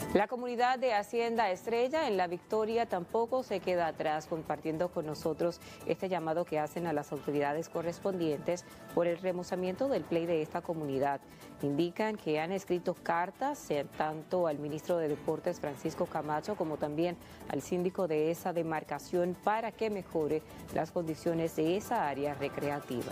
La comunidad de Hacienda Estrella en La Victoria tampoco se queda atrás, compartiendo con nosotros este llamado que hacen a las autoridades correspondientes por el remozamiento del play de esta comunidad. Indican que han escrito cartas tanto al ministro de Deportes Francisco Camacho como también al síndico de esa demarcación para que mejore las condiciones de esa área recreativa.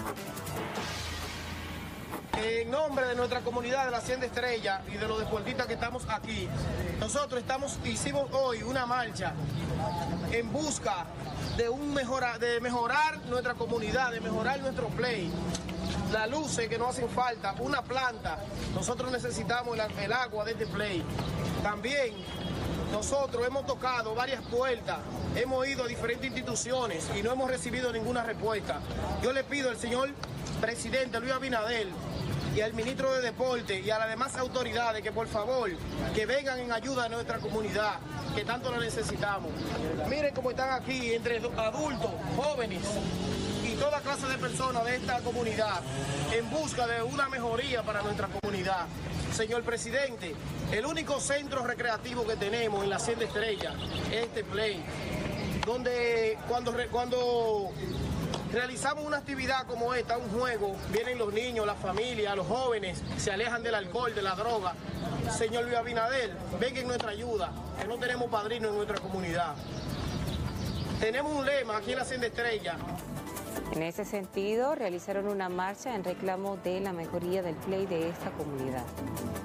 En nombre de nuestra comunidad de la Hacienda Estrella y de los deportistas que estamos aquí, nosotros hicimos hoy una marcha en busca de mejorar nuestra comunidad, de mejorar nuestro play, las luces que nos hacen falta, una planta. Nosotros necesitamos el agua de este play. También nosotros hemos tocado varias puertas, hemos ido a diferentes instituciones y no hemos recibido ninguna respuesta. Yo le pido al señor presidente Luis Abinader y al ministro de Deporte y a las demás autoridades que por favor que vengan en ayuda a nuestra comunidad, que tanto la necesitamos. Miren cómo están aquí entre adultos, jóvenes y toda clase de personas de esta comunidad en busca de una mejoría para nuestra comunidad. Señor presidente, el único centro recreativo que tenemos en la Hacienda Estrella es este play, donde cuando realizamos una actividad como esta, un juego, vienen los niños, las familias, los jóvenes, se alejan del alcohol, de la droga. Señor Luis Abinader, venga en nuestra ayuda, que no tenemos padrinos en nuestra comunidad. Tenemos un lema aquí en la Hacienda Estrella. En ese sentido, realizaron una marcha en reclamo de la mejoría del play de esta comunidad.